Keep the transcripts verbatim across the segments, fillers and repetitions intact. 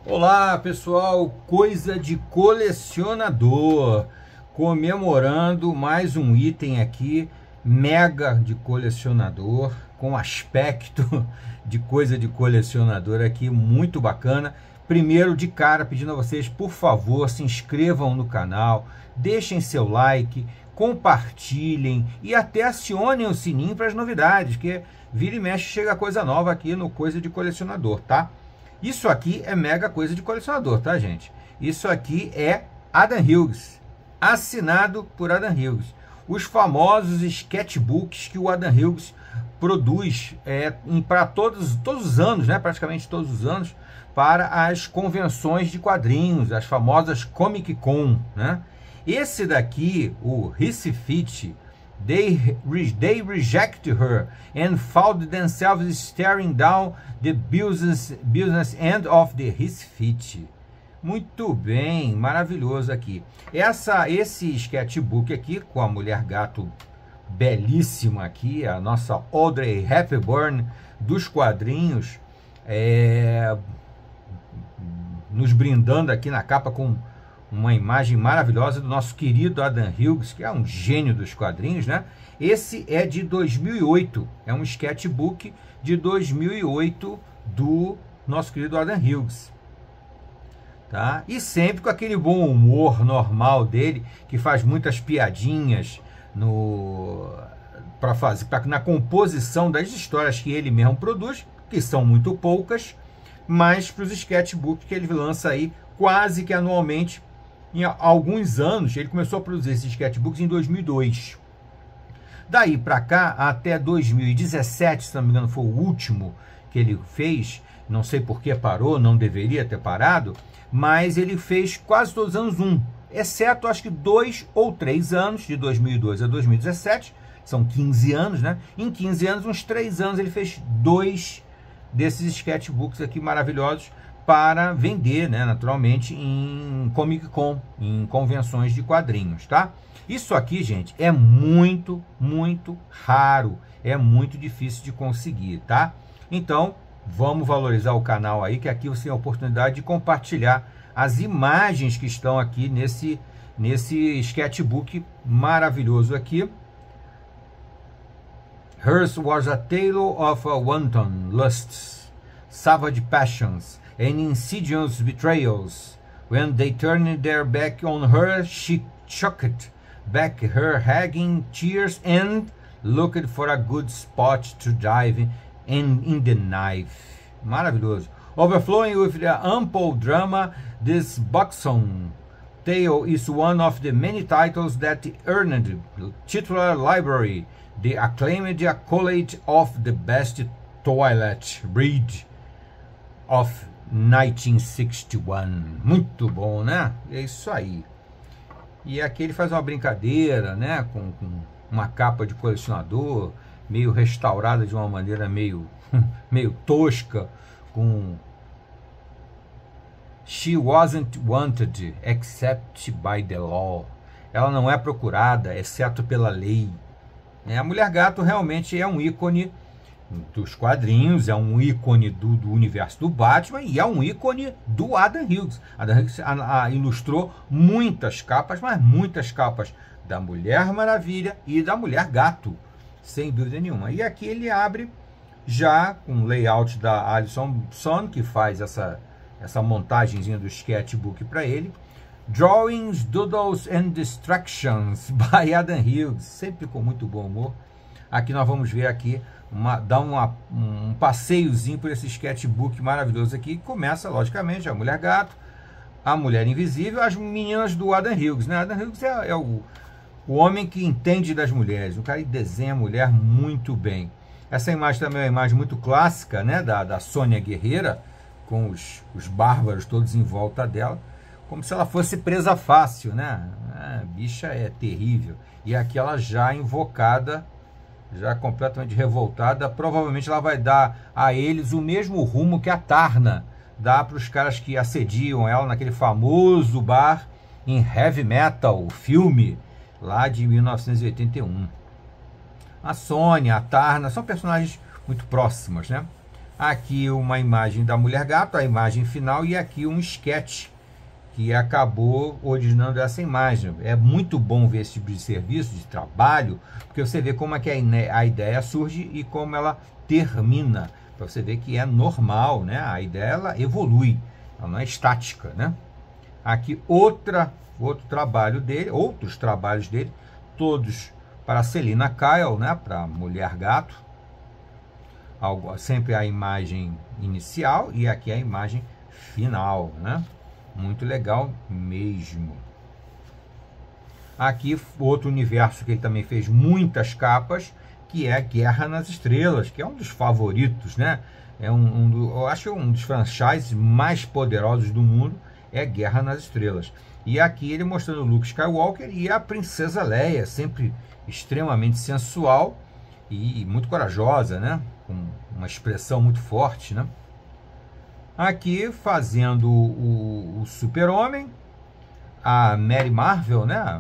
Olá pessoal, coisa de colecionador, comemorando mais um item aqui, mega de colecionador, com aspecto de coisa de colecionador aqui, muito bacana. Primeiro de cara pedindo a vocês, por favor, se inscrevam no canal, deixem seu like, compartilhem e até acionem o sininho para as novidades, que vira e mexe chega coisa nova aqui no Coisa de Colecionador, tá? Isso aqui é mega coisa de colecionador, tá, gente? Isso aqui é Adam Hughes, assinado por Adam Hughes. Os famosos sketchbooks que o Adam Hughes produz é, para todos, todos os anos, né? Praticamente todos os anos, para as convenções de quadrinhos, as famosas Comic Con, né? Esse daqui, o Hissy-Fit, They, they reject her and found themselves staring down the business, business end of the Hissy-Fit. Muito bem, maravilhoso aqui. Essa, esse sketchbook aqui, com a mulher gato belíssima aqui, a nossa Audrey Hepburn dos quadrinhos, é, nos brindando aqui na capa com uma imagem maravilhosa do nosso querido Adam Hughes, que é um gênio dos quadrinhos, né? Esse é de dois mil e oito, é um sketchbook de dois mil e oito do nosso querido Adam Hughes, tá? E sempre com aquele bom humor normal dele, que faz muitas piadinhas no para fazer pra, na composição das histórias que ele mesmo produz, que são muito poucas, mas para os sketchbooks que ele lança aí quase que anualmente. Em alguns anos, ele começou a produzir esses sketchbooks em dois mil e dois. Daí para cá, até dois mil e dezessete, se não me engano, foi o último que ele fez. Não sei por que parou, não deveria ter parado, mas ele fez quase todos os anos um, exceto acho que dois ou três anos, de dois mil e dois a dois mil e dezessete, são quinze anos, né? Em quinze anos, uns três anos, ele fez dois desses sketchbooks aqui maravilhosos, para vender, né, naturalmente, em Comic Con, em convenções de quadrinhos, tá? Isso aqui, gente, é muito, muito raro, é muito difícil de conseguir, tá? Então, vamos valorizar o canal aí, que aqui você tem a oportunidade de compartilhar as imagens que estão aqui nesse, nesse sketchbook maravilhoso aqui. Hers was a tale of a wanton lusts, savage passions, and insidious betrayals. When they turned their back on her, she chucked back her haggling tears and looked for a good spot to dive in, in the knife. Maravilhoso. Overflowing with the ample drama, this buxom tale is one of the many titles that earned titular library the acclaimed accolade of the best toilet breed of nineteen sixty-one. Muito bom, né? É isso aí. E aqui ele faz uma brincadeira, né? Com, com uma capa de colecionador, meio restaurada de uma maneira meio, meio tosca, com She wasn't wanted except by the law. Ela não é procurada, exceto pela lei. A Mulher Gato realmente é um ícone dos quadrinhos, é um ícone do, do universo do Batman e é um ícone do Adam Hughes. Adam Hughes a, a, ilustrou muitas capas, mas muitas capas da Mulher Maravilha e da Mulher Gato, sem dúvida nenhuma. E aqui ele abre já com um layout da Alison Son, que faz essa, essa montagenzinha do sketchbook para ele. Drawings, Doodles and Distractions by Adam Hughes, sempre com muito bom humor. Aqui nós vamos ver aqui Uma, dá uma, um passeiozinho por esse sketchbook maravilhoso aqui, que começa, logicamente, a Mulher Gato, a Mulher Invisível, as meninas do Adam Hughes, né? Adam Hughes é, é o, o homem que entende das mulheres, o cara que desenha a mulher muito bem. Essa imagem também é uma imagem muito clássica, né? Da, da Sônia Guerreira, com os, os bárbaros todos em volta dela, como se ela fosse presa fácil, né? A bicha é terrível. E aqui ela já invocada, já completamente revoltada, provavelmente ela vai dar a eles o mesmo rumo que a Tarna dá para os caras que assediam ela naquele famoso bar em Heavy Metal, o filme lá de mil novecentos e oitenta e um. A Sônia, a Tarna, são personagens muito próximas, né? Aqui uma imagem da Mulher Gato, a imagem final, e aqui um sketch que acabou originando essa imagem. É muito bom ver esse tipo de serviço, de trabalho, porque você vê como é que a ideia surge e como ela termina, para você ver que é normal, né? A ideia ela evolui, ela não é estática, né? Aqui outra, outro trabalho dele, outros trabalhos dele, todos para Selina Kyle, né? Para Mulher Gato. Algo, sempre a imagem inicial e aqui a imagem final, né? Muito legal mesmo. Aqui outro universo que ele também fez muitas capas, que é Guerra nas Estrelas, que é um dos favoritos, né? É um, um do, eu acho um dos franchises mais poderosos do mundo, é Guerra nas Estrelas. E aqui ele mostrando o Luke Skywalker e a Princesa Leia, sempre extremamente sensual e muito corajosa, né? Com uma expressão muito forte, né? Aqui fazendo o, o Super-Homem, a Mary Marvel, né?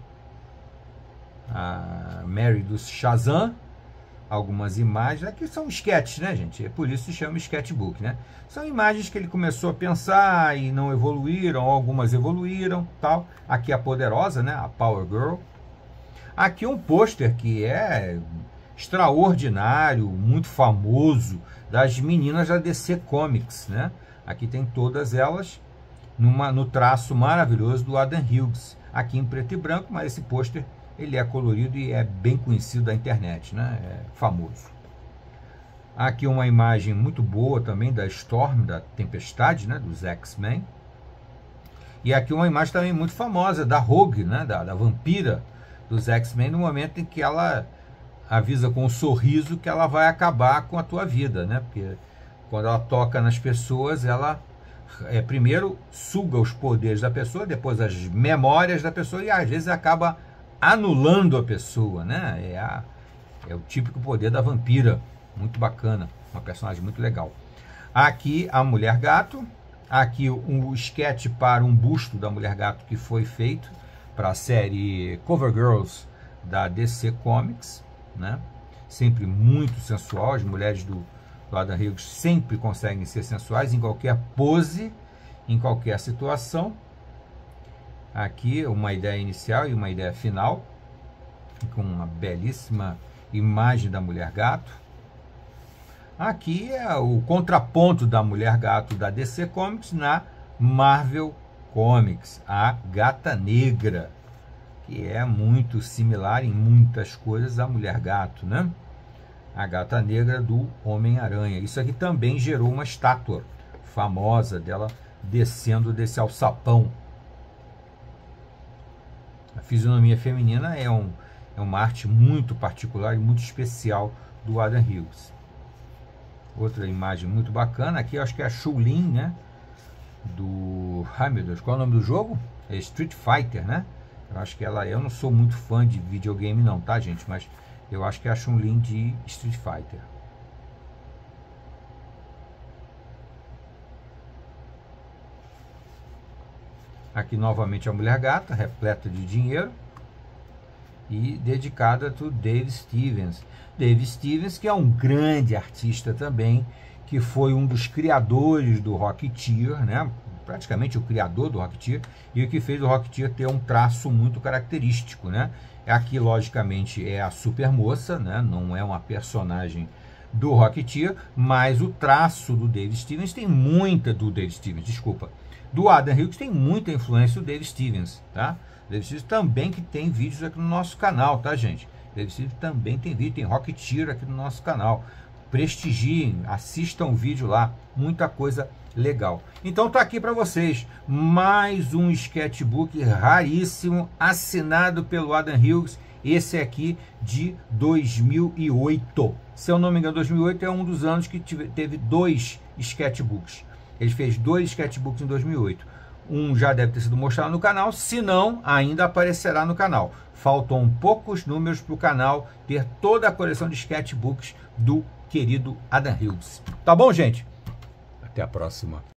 A Mary do Shazam, algumas imagens. Aqui são sketches, né, gente? É por isso que se chama sketchbook, né? São imagens que ele começou a pensar e não evoluíram, algumas evoluíram, tal. Aqui a poderosa, né? A Power Girl. Aqui um pôster que é extraordinário, muito famoso, das meninas da D C Comics, né? Aqui tem todas elas numa, no traço maravilhoso do Adam Hughes, aqui em preto e branco, mas esse pôster ele é colorido e é bem conhecido da internet, né? É famoso. Aqui uma imagem muito boa também da Storm, da Tempestade, né? Dos X-Men. E aqui uma imagem também muito famosa da Rogue, né? Da, da vampira dos X-Men, no momento em que ela avisa com um sorriso que ela vai acabar com a tua vida, né? Porque quando ela toca nas pessoas, ela é, primeiro suga os poderes da pessoa, depois as memórias da pessoa e às vezes acaba anulando a pessoa, né? É, a, é o típico poder da vampira, muito bacana, uma personagem muito legal. Aqui a Mulher Gato, aqui um sketch para um busto da Mulher Gato que foi feito para a série Cover Girls da D C Comics, né? Sempre muito sensual, as mulheres do, do Adam Hughes sempre conseguem ser sensuais em qualquer pose, em qualquer situação. Aqui uma ideia inicial e uma ideia final, com uma belíssima imagem da Mulher Gato. Aqui é o contraponto da Mulher Gato da D C Comics na Marvel Comics, a Gata Negra, que é muito similar em muitas coisas à Mulher Gato, né? A Gata Negra do Homem-Aranha. Isso aqui também gerou uma estátua famosa dela descendo desse alçapão. A fisionomia feminina é, um, é uma arte muito particular e muito especial do Adam Hughes. Outra imagem muito bacana, aqui eu acho que é a Chun-Li, né? Do... Ai meu Deus, qual é o nome do jogo? É Street Fighter, né? Eu acho que ela... Eu não sou muito fã de videogame não, tá, gente? Mas eu acho que é a Chun-Li de Street Fighter. Aqui novamente a Mulher Gata, repleta de dinheiro. E dedicada a Dave Stevens. Dave Stevens, que é um grande artista também, que foi um dos criadores do Rocketeer, né? Praticamente o criador do Rocketeer, e o que fez o Rocketeer ter um traço muito característico, né? Aqui, logicamente, é a Supermoça, né? Não é uma personagem do Rocketeer, mas o traço do Dave Stevens tem muita do Dave Stevens, desculpa, do Adam Hughes tem muita influência do Dave Stevens, tá? Dave Stevens também que tem vídeos aqui no nosso canal, tá, gente? Dave Stevens também tem vídeo, tem Rocketeer aqui no nosso canal. Prestigiem, assistam o vídeo lá, muita coisa legal. Então tá aqui para vocês mais um sketchbook raríssimo, assinado pelo Adam Hughes. Esse aqui de dois mil e oito. Se eu não me engano, dois mil e oito é um dos anos que tive, teve dois sketchbooks. Ele fez dois sketchbooks em dois mil e oito. Um já deve ter sido mostrado no canal, se não, ainda aparecerá no canal. Faltam poucos números para o canal ter toda a coleção de sketchbooks do querido Adam Hughes. Tá bom, gente? Até a próxima.